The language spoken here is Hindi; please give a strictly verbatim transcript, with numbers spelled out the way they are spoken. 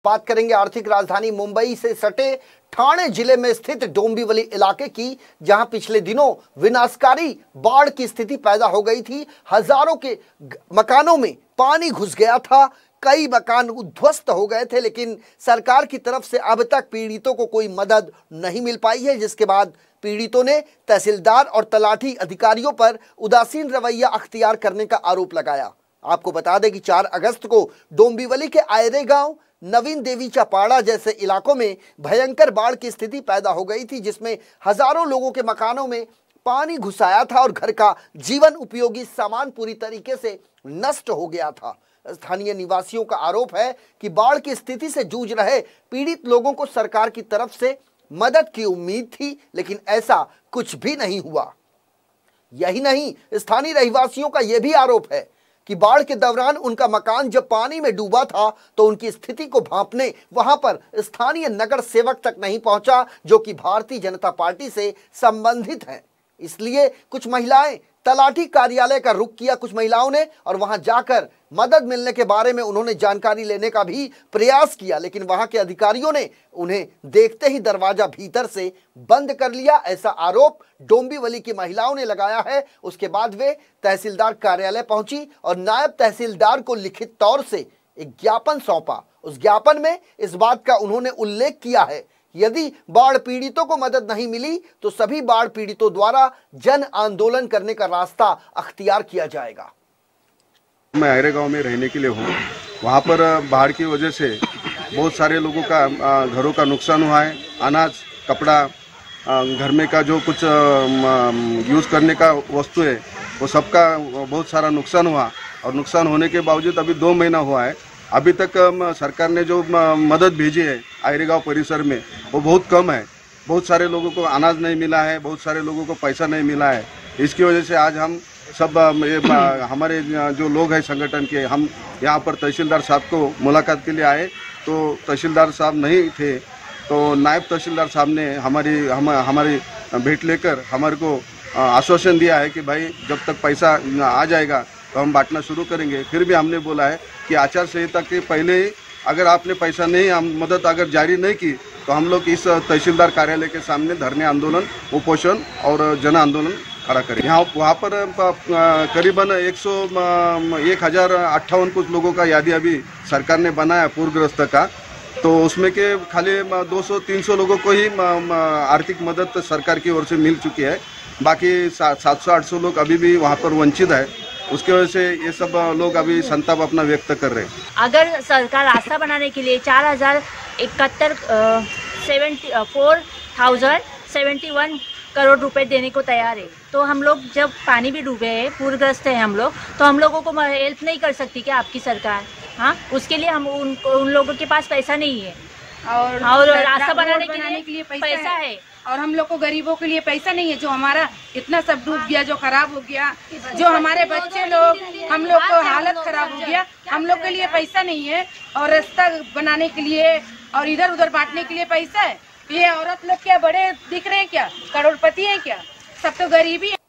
बात करेंगे आर्थिक राजधानी मुंबई से सटे ठाणे जिले में स्थित डोंबिवली इलाके की, जहां पिछले दिनों विनाशकारी बाढ़ की स्थिति पैदा हो गई थी। हजारों के मकानों में पानी घुस गया था, कई मकान उद्ध्वस्त हो गए थे, लेकिन सरकार की तरफ से अब तक पीड़ितों को कोई मदद नहीं मिल पाई है, जिसके बाद पीड़ितों ने तहसीलदार और तलाठी अधिकारियों पर उदासीन रवैया अख्तियार करने का आरोप लगाया। आपको बता दें कि चार अगस्त को डोंबिवली के आयरे गांव, नवीन देवी चापाड़ा जैसे इलाकों में भयंकर बाढ़ की स्थिति पैदा हो गई थी, जिसमें हजारों लोगों के मकानों में पानी घुस आया था और घर का जीवन उपयोगी सामान पूरी तरीके से नष्ट हो गया था। स्थानीय निवासियों का आरोप है कि बाढ़ की स्थिति से जूझ रहे पीड़ित लोगों को सरकार की तरफ से मदद की उम्मीद थी, लेकिन ऐसा कुछ भी नहीं हुआ। यही नहीं, स्थानीय रहवासियों का यह भी आरोप है कि बाढ़ के दौरान उनका मकान जब पानी में डूबा था तो उनकी स्थिति को भांपने वहां पर स्थानीय नगर सेवक तक नहीं पहुंचा, जो कि भारतीय जनता पार्टी से संबंधित हैं। इसलिए कुछ महिलाएं तलाठी कार्यालय का रुख किया, कुछ महिलाओं ने, और वहां जाकर मदद मिलने के बारे में उन्होंने जानकारी लेने का भी प्रयास किया, लेकिन वहां के अधिकारियों ने उन्हें देखते ही दरवाजा भीतर से बंद कर लिया। ऐसा आरोप डोंबिवली की महिलाओं ने लगाया है। उसके बाद वे तहसीलदार कार्यालय पहुंची और नायब तहसीलदार को लिखित तौर से एक ज्ञापन सौंपा। उस ज्ञापन में इस बात का उन्होंने उल्लेख किया है, यदि बाढ़ पीड़ितों को मदद नहीं मिली तो सभी बाढ़ पीड़ितों द्वारा जन आंदोलन करने का रास्ता अख्तियार किया जाएगा। मैं आयरे गांव में रहने के लिए हूँ। वहाँ पर बाढ़ की वजह से बहुत सारे लोगों का घरों का नुकसान हुआ है। अनाज, कपड़ा, घर में का जो कुछ यूज़ करने का वस्तु है वो सबका बहुत सारा नुकसान हुआ, और नुकसान होने के बावजूद अभी दो महीना हुआ है, अभी तक सरकार ने जो मदद भेजी है आयरे गांव परिसर में वो बहुत कम है। बहुत सारे लोगों को अनाज नहीं मिला है, बहुत सारे लोगों को पैसा नहीं मिला है। इसकी वजह से आज हम सब हमारे जो लोग हैं संगठन के, हम यहाँ पर तहसीलदार साहब को मुलाकात के लिए आए, तो तहसीलदार साहब नहीं थे, तो नायब तहसीलदार साहब ने हमारी हम हमारी भेंट लेकर हमारे को आश्वासन दिया है कि भाई जब तक पैसा आ जाएगा तो हम बांटना शुरू करेंगे। फिर भी हमने बोला है कि आचार संहिता के पहले ही अगर आपने पैसा नहीं, हम मदद अगर जारी नहीं की तो हम लोग इस तहसीलदार कार्यालय के सामने धरने आंदोलन, उपोषण और जन आंदोलन खड़ा करें। यहाँ वहाँ पर करीबन एक सौ एक हज़ार अट्ठावन कुछ लोगों का यादी अभी सरकार ने बनाया पूरग्रस्त का, तो उसमें के खाली दो सौ तीन सौ लोगों को ही आर्थिक मदद सरकार की ओर से मिल चुकी है। बाकी सात सौ आठ सौ लोग अभी भी वहाँ पर वंचित है। उसके वजह से ये सब लोग अभी संताप अपना व्यक्त कर रहे हैं। अगर सरकार रास्ता बनाने के लिए चार हजार इकहत्तर seventy four thousand seventy one crore रुपए देने को तैयार है, तो हम लोग जब पानी भी डूबे हैं, पूरग्रस्त है हम लोग, तो हम लोगों को हेल्प नहीं कर सकती क्या आपकी सरकार? हाँ, उसके लिए हम उन, उन लोगों के पास पैसा नहीं है, और, और रास्ता बनाने के लिए, के लिए पैसा, पैसा है, है और हम लोग को गरीबों के लिए पैसा नहीं है। जो हमारा इतना सब डूब गया, जो खराब हो गया, जो हमारे बच्चे लोग, हम लोग को हालत खराब हो गया, हम लोग के लिए पैसा नहीं है, और रास्ता बनाने के लिए और इधर उधर बांटने के लिए पैसा है। ये औरत लोग क्या बड़े दिख रहे हैं क्या? करोड़पति हैं क्या? सब तो गरीबी है।